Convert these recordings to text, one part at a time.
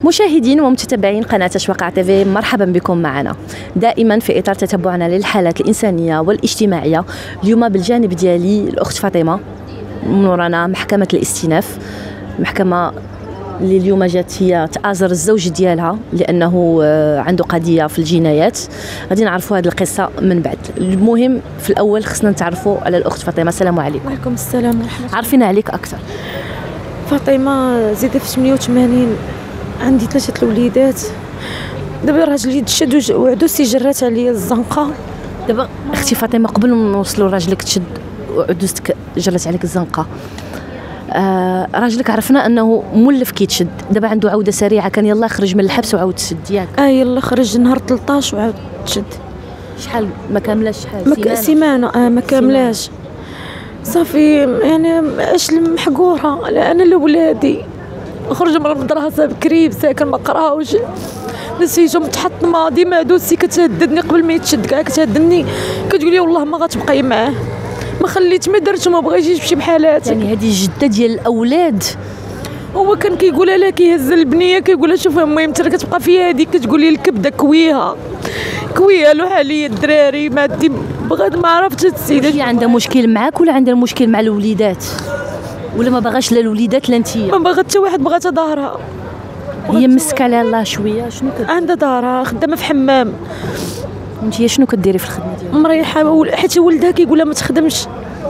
مشاهدين ومتتبعين قناة أشواق تيفي، مرحبا بكم معنا دائما في إطار تتبعنا للحالات الإنسانية والاجتماعية. اليوم بالجانب ديالي الأخت فاطمة، من ورانا محكمة الاستئناف، محكمة اللي اليوم جات هي تآزر الزوج ديالها لأنه عنده قضية في الجنايات. غادي نعرفوا هذه القصة من بعد. المهم في الأول خصنا نتعرفوا على الأخت فاطمة. السلام عليكم. وعليكم السلام ورحمة الله. عرفينا عليك أكثر. فاطمة زيدة في 88، عندي 3 الوليدات. دابا راجلي تشد وعدوسي جرات عليا الزنقة. دابا اختي فاطمة، قبل ما نوصلوا راجلك تشد وعدوستك جرت عليك الزنقة، راجلك عرفنا انه مولف كيتشد، دابا عنده عوده سريعه، كان يلا خرج من الحبس وعاود تشد ياك؟ يلا خرج نهار 13 وعاود تشد. شحال ما كاملاش؟ شحال؟ سيمانه. ما كاملاش صافي. يعني عشت محقوره. انا لولادي خرج من المدرسه بكري، ساكن ما قراوش، نسيتو متحطمه. ديما عدوسي كتهددني قبل ما يتشد كاع، كتهددني كتقولي والله ما غتبقاي معاه، ما خليت ما درت وما بغيتيش تمشي بحالاتك. يعني هذه جده ديال الاولاد. هو كان كيقولها لها، كيهز البنيه كيقولها شوفي المهم انت كتبقى فيها هذيك، كتقولي الكبده كويها له حاليا الدراري ما دي بغات ما عرفتش السيده. هي عندها مشكل معاك ولا عندها مشكل مع الوليدات، ولا ما باغاش لا الوليدات لا نتيا؟ ما باغات حتى واحد، بغات ظهرها. هي مسكه على الله شويه. شنو عندها ظهرها، خدامه في حمام. وانت شنو كديري في الخدمه ديالك؟ مريحه، حيت ولدها كيقولها ما تخدمش.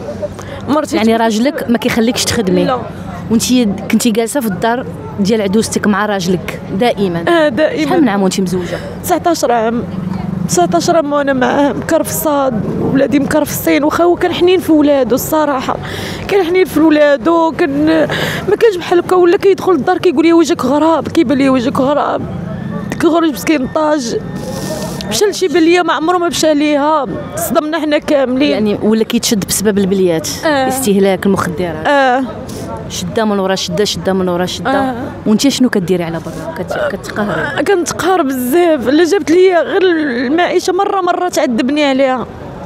مرتي يعني راجلك ما كيخليكش تخدمي؟ لا. وانتي كنتي جالسه في الدار ديال عدوستك مع راجلك دائما؟ دائما. شحال من عام وانتي مزوجه؟ 19 عام. 19 عام وانا معاه مكرفصاد، ولادي مكرفصين. واخا هو كان حنين في ولادو الصراحه، كان حنين في ولادو، كان ما كانش بحال هكا. ولا كيدخل للدار كيقول لي وجهك غراب، كيبان لي وجهك غراب. كيخرج مسكين طاج، مشى لشي بليه ما عمره ما مشى ليها، صدمنا حنا كاملين. يعني ولا كيتشد بسبب البليات؟ استهلاك المخدرات. شده من ورا شده، شده من ورا شده. وانت شنو كديري على برا؟ كتقهري؟ كنتقهر بزاف. لا جابت لي غير المعيشه مره تعذبني عليها.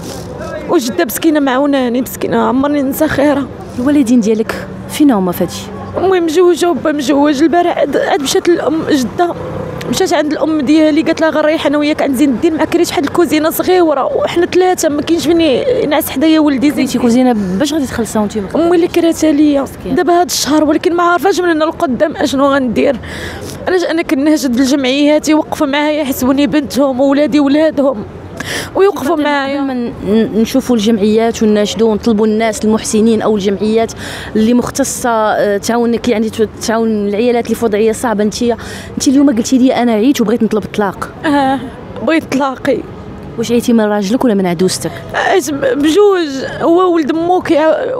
وجده مسكينه معاوناني، مسكينه عمرني ننسى خيرها. الوالدين ديالك فين هما فهادشي؟ امي مجوجه وبا مجوج. البارح عاد مشات الام جده، مشات عند الام ديالي قالت لها غنريح انا وياك عند زين الدين، ما كريتش واحد الكوزينه صغيره وحنا 3، ما كاينش فين ينعس حدايا ولدي. زيتي كوزينه باش غادي تخلصها وانت؟ امي اللي كراتها ليا دابا هذا الشهر، ولكن ما عارفاش من هنا لقدام اشنو غندير. علاش انا كنهجد الجمعيات يوقفوا معايا، يحسبوني بنتهم وولادي ولادهم ويوقفوا معايا. نشوفوا الجمعيات ونناشدوا ونطلبوا الناس المحسنين او الجمعيات اللي مختصه تعاونك، يعني تعاون العيالات اللي في وضعيه صعبه. انت اليوم قلتي لي انا عييت وبغيت نطلب الطلاق. بغيت طلاقي. واش عيتي من راجلك ولا من عدوستك؟ عيت بجوج، هو ولد موكي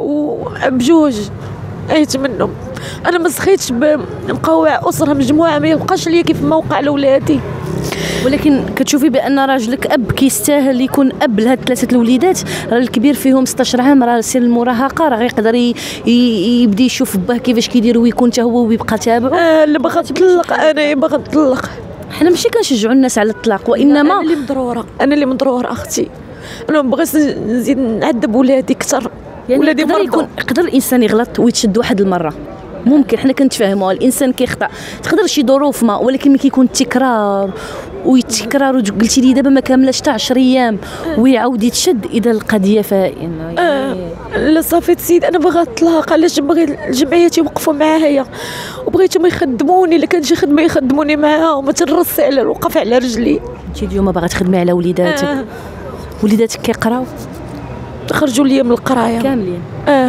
بجوج عيت منهم. انا ما سخيتش بمقوع اسره مجموعه، ما يبقاش ليا كيف ما وقع لولادي. ولكن كتشوفي بان راجلك اب كيستاهل يكون اب لهاد 3 الوليدات؟ راه الكبير فيهم 16 عام، راه سن المراهقه، راه غيقدر يبدا يشوف باه كيفاش كيدير ويكون حتى هو ويبقى تابعه. اللي باغا تطلق، انا باغا نطلق. حنا ماشي كنشجعوا الناس على الطلاق، وانما انا اللي مضروره اختي. انا ما بغيتش نزيد نعذب ولادي اكثر. يعني ولادي يقدر الانسان يغلط ويتشد واحد المره، ممكن حنا كنتفاهموا الانسان كيخطا، تقدر شي ظروف ما، ولكن ملي كيكون التكرار ويتكرار، قلتي لي دابا ما كاملاش حتى 10 ايام ويعاود يتشد، اذا القضيه فائنه. لا صافي سيد، انا باغا الطلاق. علاش بغيت الجمعيات يوقفوا معايا وبغيتهم يخدموني، الا كان شي خدمه يخدموني معاهم، ما تنرصي على الوقف على رجلي. انت اليوم باغا تخدمي على وليداتك؟ وليداتك كيقراو؟ خرجوا لي من القرايه كاملين.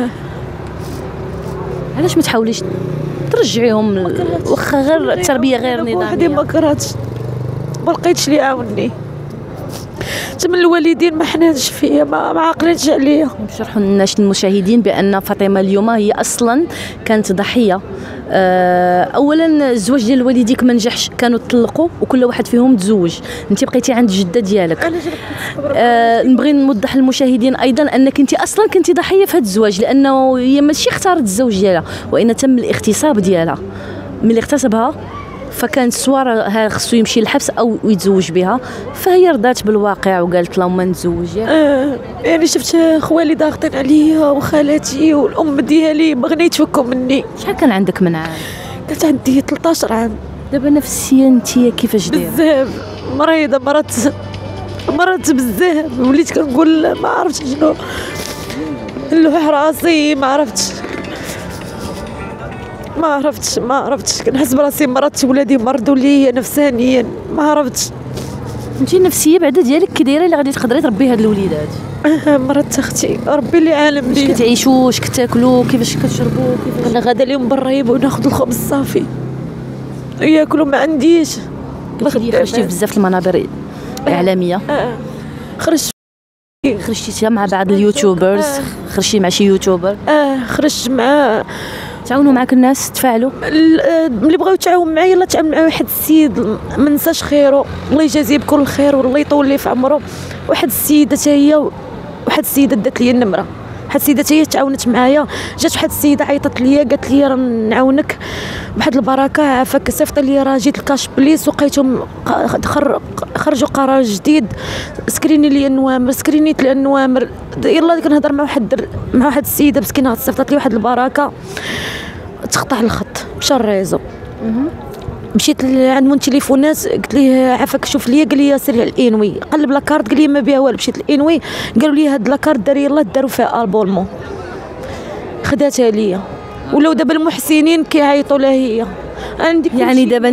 علاش ما تحاوليش ترجعيهم واخا غير التربيه غير نظاميه؟ وحدي ما كرهتش، ما لقيتش اللي يعاونني. من الوالدين ما حنانش فيا، ما عاقلينش عليا. نشرحوا للناس المشاهدين بان فاطمه اليوم هي اصلا كانت ضحيه. اولا الزواج ديال والديك ما نجحش، كانوا طلقوا وكل واحد فيهم تزوج، انت بقيتي عند جده ديالك. نبغي نوضح للمشاهدين ايضا انك انت اصلا كنتي ضحيه في هذا الزواج، لانه هي ماشي اختارت الزوج ديالها، وان تم الاغتصاب ديالها. ملي اغتصبها فكان سوار خصو يمشي للحبس او يتزوج بها، فهي رضات بالواقع وقالت لهم ما نتزوج. يعني شفت خوالي ضاغطين عليا وخالاتي والام ديالي بغني يتفكوا مني. شحال كان عندك من عام؟ كانت عندي 13 عام. دابا نفسيا انت كيفاش دايره؟ بزاف مريضه، مرضت بزاف، وليت كنقول ما عرفتش شنو نلوح راسي، ما عرفتش كنحس براسي مرضت، ولادي مرضوا ليا نفسانيا، ما عرفتش. انت النفسيه بعدا ديالك كي دايره اللي غادي تقدري تربي هاد الوليدات؟ مرضت اختي، ربي اللي عالم واش بيا. كتعيشوا، واش كتاكلوا، كيفاش كتشربوا، كيفاش؟ انا غادا اليوم برا يبغوا ناخذ الخبز صافي ياكلوا، ما عنديش. خرجتي بزاف المنابر الاعلاميه. خرجتي مع بعض اليوتيوبرز؟ خرجتي مع شي يوتيوبر؟ خرجت مع، تعاونوا معك الناس، تفاعلوا؟ ملي بغاو يتعاون معايا يلاه تعامل مع واحد السيد ما نساش خيره، الله يجازيه بكل خير والله يطول ليه في عمره. واحد السيده حتى هي، واحد السيده دات لي النمره، واحد السيده حتى هي تعاونت معايا. جات واحد السيده عيطت ليا قالت لي راه نعاونك بواحد البركه، عافاك صيفط لي راه جيت الكاش بليس وقيتهم خرجوا قرار جديد، سكريني لي النوامر، سكرينيت لي النوامر. يلا كنهضر مع واحد السيده مسكينه صيفطت لي واحد البركه، تقطع الخط مشى الريزو. مشيت عند من تليفونات قلت ليه عافاك شوف ليا، قال لي سير على الانوي، قلب لاكارت قال لي ما بها والو. مشيت الانوي قالوا لي هاد لاكارت داري يلاه داروا فيها البولمون، خداتها ليا. ولاو دابا المحسنين كيعيطوا لها هي. يعني دابا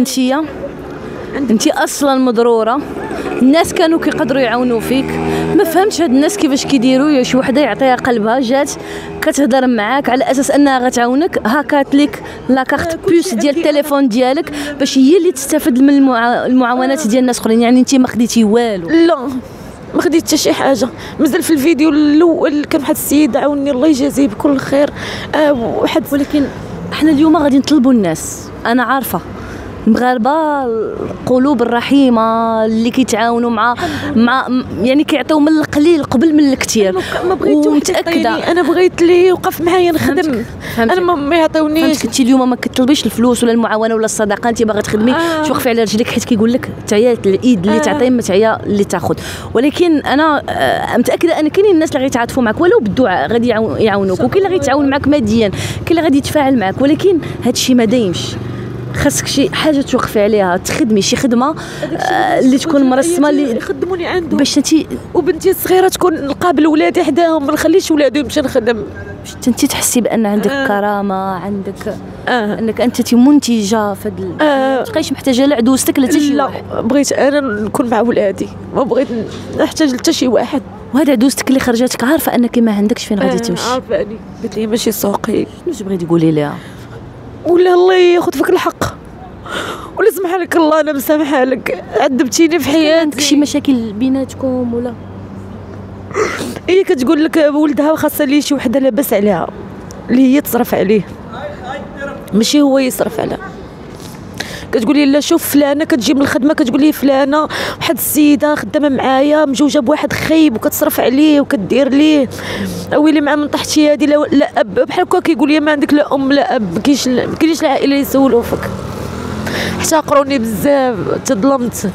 انت اصلا مضروره، الناس كانوا كيقدروا يعاونوا فيك، ما فهمتش هاد الناس كيفاش كيديروا. شي وحده يعطيها قلبها، جات كتهضر معاك على اساس انها غتعاونك، هاكات لك لاكارت بوس ديال التليفون ديالك باش هي اللي تستافد من المعاونات ديال الناس اخرين. يعني انت ما خديتي والو؟ لا ما خديت حتى شي حاجه. مازال في الفيديو الاول كان واحد السيد عاوني الله يجازيه بكل خير. ولكن احنا اليوم غادي نطلبوا الناس، انا عارفه المغاربه القلوب الرحيمه اللي كيتعاونوا مع يعني كيعطيو من القليل قبل من الكثير. ما بغيتش ومتاكده انا بغيت ليه يوقف معايا نخدم. انا ما يعطيونيش. انت اليوم ما كتطلبيش الفلوس ولا المعاونه ولا الصدقه، انت باغا تخدمي توقفي على رجليك، حيت كيقول لك تعيا الايد اللي تعطي ما تعيا اللي تاخذ. ولكن انا متاكده ان كاينين الناس اللي غيتعاطفوا معك ولو بالدعاء غادي يعاونوك، وكاين اللي غيتعاون معك ماديا، كاين اللي غادي يتفاعل معك. ولكن هذا الشيء ما دايمش، خاصك شي حاجه توقفي عليها، تخدمي شي خدمه اللي تكون مرسمه اللي يخدموني عنده باش انت وبنتي الصغيره تكون نقابل ولادي حداهم، ما نخليش ولادي يمشي نخدم. انت تحسي بان عندك كرامه، عندك انك انت منتجه في هذا تبقايش محتاجه لا عدوستك لا حتى شي واحد. بغيت انا نكون مع ولادي، ما بغيت نحتاج حتى شي واحد. وهذا عدوستك اللي خرجاتك عارفه انك ما عندكش فين غادي تمشي؟ عارفاني، قالت لي ماشي سوقي. واش بغيتي تقولي لها؟ ولا الله ياخذ فيك الحق، ولا سمح لك الله، انا مسامحه لك، عذبتيني في حياتي. عندك شي مشاكل بيناتكم ولا؟ هي كتقول لك ولدها خاصها ليه شي وحده لاباس عليها اللي هي تصرف عليه، ماشي هو يصرف عليها. كتقول لي لا شوف فلانه كتجي من الخدمه، كتقول لي فلانه واحد السيده خدامه معايا مجوجه بواحد خايب وكتصرف عليه وكدير ليه، ويلي مع من تحتي هذه لا اب، بحال هكا كيقول لي ما عندك لا ام لا اب، ما كاينش العائله اللي يسولوا فيك. احتقروني بزاف، تظلمت.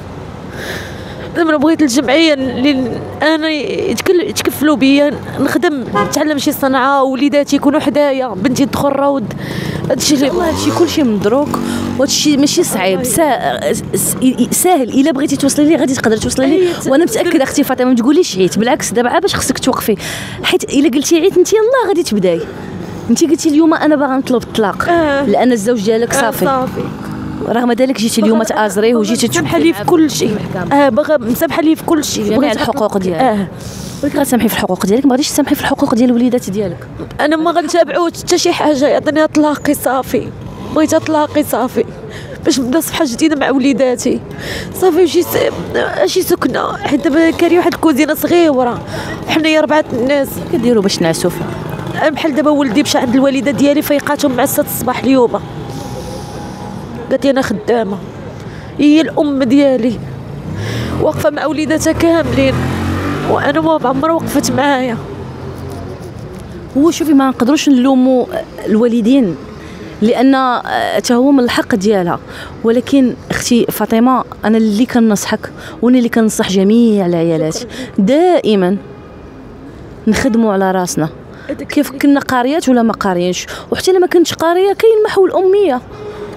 انا بغيت الجمعيه اللي انا يتكفلوا بيا نخدم، نتعلم شي صنعه، وليداتي يكونوا حدايا، بنتي تدخل روض. هادشي اللي هادشي كلشي مدروك، وهادشي ماشي صعيب، ساهل. الا بغيتي توصلي ليه غادي تقدري توصلي ليه. وانا متاكده اختي فاطمه ما تقوليش عيت، بالعكس دابا باش خصك توقفي، حيت الا قلتي عيت انت يلاه غادي تبداي. انت قلتي اليوم انا باغا نطلب الطلاق لان الزوج ديالك صافي. رغم ذلك جيتي اليوم تازريه وجيتي تسامحي لي في كل شيء. باغا مسامحه لي في كل شيء، بغيت الحقوق ديالك. ولكن غتسامحي في الحقوق ديالك، ما غاديش تسامحي في الحقوق ديال الوليدات ديالك. انا ما غنتابعوش حتى شي حاجه، يعطيني طلاقي صافي، بغيت طلاقي صافي باش نبدا صفحه جديده مع وليداتي صافي. شي سكنه، حيت دابا كاري واحد الكوزينه صغيره وحنايا 4 الناس. كديروا باش نعسوا فيها؟ بحال دابا ولدي مشى عند الوالده ديالي فيقاتهم مع 6 الصباح اليوم، قالت لي انا خدامه، هي الام ديالي واقفه مع وليداتها كاملين، وانا ما عمرها وقفت معايا. هو شوفي ما نقدروش نلوموا الوالدين لان حتى هو من الحق ديالها، ولكن اختي فاطمه انا اللي كننصحك وانا اللي كننصح جميع العيالات دائما نخدموا على راسنا، كيف كنا قاريات ولا ما قاريينش. وحتى لما كنتش قاريه كاين محو الاميه،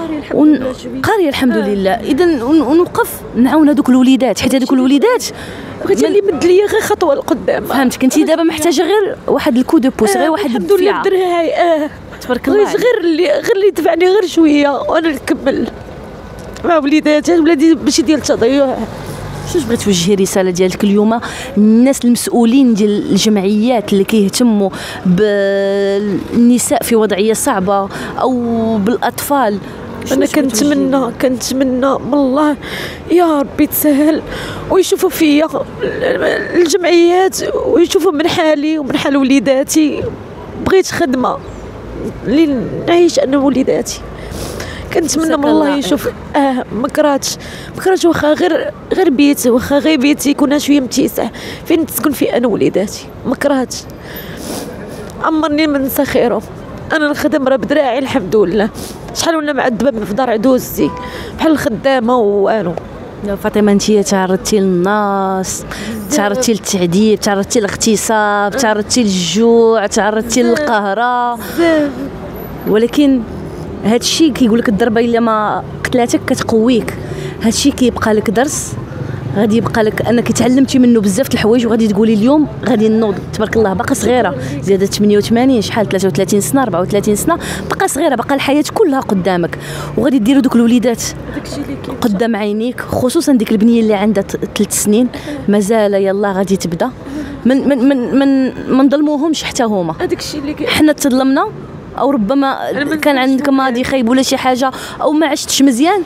قاريه الحمد لله. اذا ونوقف نعاون هذوك الوليدات، حيت هذوك الوليدات بغيتي اللي مد ليا غير خطوه لقدام. فهمتك، انت دابا محتاجه غير واحد الكو دو بوس، غير واحد الحمد لله الدراري. تبارك الله. بغيت غير اللي يدفعني غير شويه وانا نكمل مع وليداتي. ولادي ماشي ديال التضييع. شنو بغيت توجهي رساله ديالك اليوم الناس المسؤولين ديال الجمعيات اللي كيهتموا بالنساء في وضعيه صعبه او بالاطفال؟ انا كنتمنى من الله يا ربي تسهل ويشوفوا فيا الجمعيات ويشوفوا من حالي ومن حال وليداتي. بغيت خدمه اللي نعيش انا ووليداتي. كنتمنى من الله يشوف. ما كرهتش واخا غير بيت، واخا غير بيتي يكون شويه متسع فين تسكن فيه انا ووليداتي. ما كرهتش، عمرني ما ننسى خيرهم. انا نخدم راه بدراعي الحمد لله. شحال وانا معذبه في دار عدوزتي بحال الخدامه والو. فاطمه انت تعرضتي للناس، تعرضتي للتعذيب، تعرضتي للاغتصاب، تعرضتي للجوع، تعرضتي للقهره، ولكن هذا الشيء كيقول لك الضربه الا ما قتلاتك كتقويك. هذا الشيء كيبقى لك درس، غادي يبقى لك انك تعلمتي منه بزاف د الحوايج، وغادي تقولي اليوم غادي نوض. تبارك الله باقا صغيره، زادت 88 شحال 33 سنه 34 سنه، باقا صغيره، باقا الحياه كلها قدامك، وغادي ديروا دوك الوليدات قدام عينيك. خصوصا ديك البنيه اللي عندها 3 سنين مازال يلا غادي تبدا. من نظلموهمش حتى هما. هذاك الشيء اللي حنا تظلمنا، او ربما كان عندك ماضي خايب ولا شي حاجه، او ما عشتش مزيان.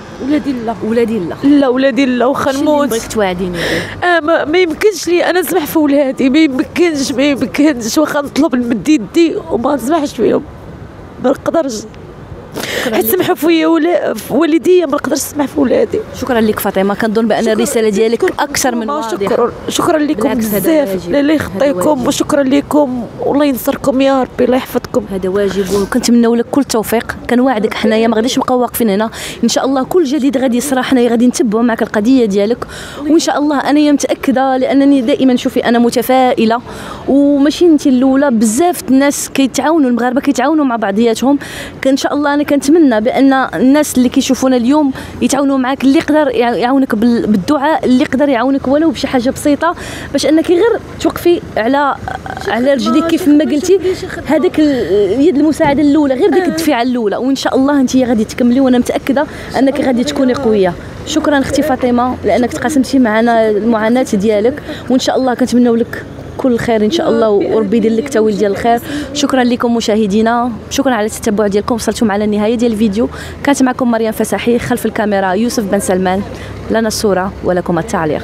ولادي لا واخا نموت. بغيت توعديني ما يمكنش لي انا نسمح في ولادي. ما يمكنش واخا نطلب نمد يدي وما نسمحش فيهم. ما نقدرش حيت سمحوا فيا والديا، ما نقدرش نسمح في ولادي. شكرا لك فاطمه، كنظن بان الرساله ديالك اكثر من واضحه. شكرا لكم بزاف، الله يخطيكم، وشكرا لكم والله ينصركم يا ربي، الله يحفظكم. هذا واجب، وكنتمنوا لك كل التوفيق. كنوعدك حنايا ما غاديش نبقاو واقفين هنا، ان شاء الله كل جديد غادي يصرى حنايا غادي نتبعوا معك القضيه ديالك، وان شاء الله انا متاكده لانني دائما شوفي انا متفائله، وماشي انت الاولى، بزاف الناس كيتعاونوا، المغاربه كيتعاونوا مع بعضياتهم. ان شاء الله انا كنتمنى بان الناس اللي كيشوفونا اليوم يتعاونوا معك، اللي يقدر يعاونك بالدعاء، اللي يقدر يعاونك ولو بشي حاجه بسيطه، باش انك غير توقفي على رجليك كيف ما قلتي. هذيك اليد المساعده الاولى، غير ديك الدفيعه الاولى، وان شاء الله انت غادي تكملي، وانا متاكده انك غادي تكوني قويه. شكرا اختي فاطمه لانك تقاسمتي معنا المعاناه ديالك، وان شاء الله كنتمنوا لك كل خير ان شاء الله، وربي يدير لك تاويل ديال الخير. شكرا لكم مشاهدينا، شكرا على التتبع ديالكم. وصلتوا معنا النهايه ديال الفيديو. كانت معكم مريم فساحي، خلف الكاميرا يوسف بن سلمان، لنا الصوره ولكم التعليق.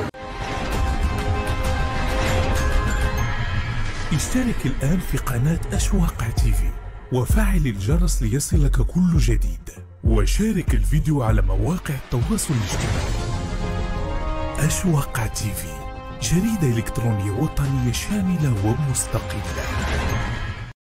اشترك الآن في قناة أشواق تيفي وفعل الجرس ليصلك كل جديد، وشارك الفيديو على مواقع التواصل الاجتماعي. أشواق تيفي، جريدة إلكترونية وطنية شاملة ومستقلة.